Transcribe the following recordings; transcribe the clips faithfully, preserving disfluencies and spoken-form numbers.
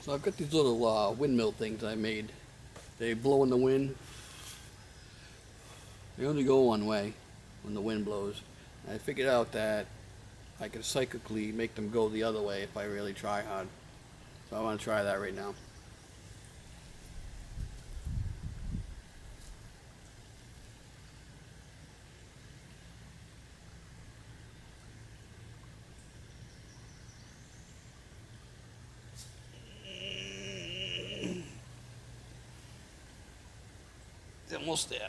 So I've got these little uh, windmill things I made. They blow in the wind. They only go one way when the wind blows. And I figured out that I can cyclically make them go the other way if I really try hard. So I want to try that right now. It's almost there.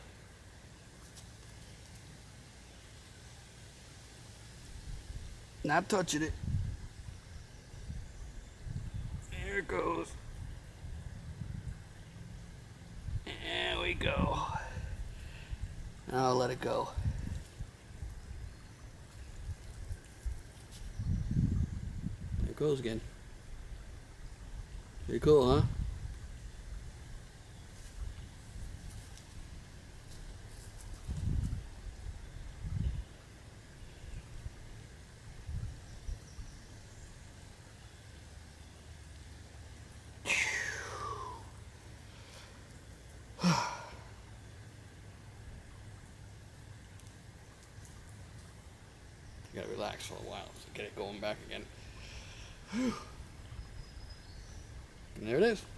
Not touching it. There it goes. There we go. Now I'll let it go. There it goes again. Pretty cool, huh? You gotta relax for a while to get it going back again. And there it is.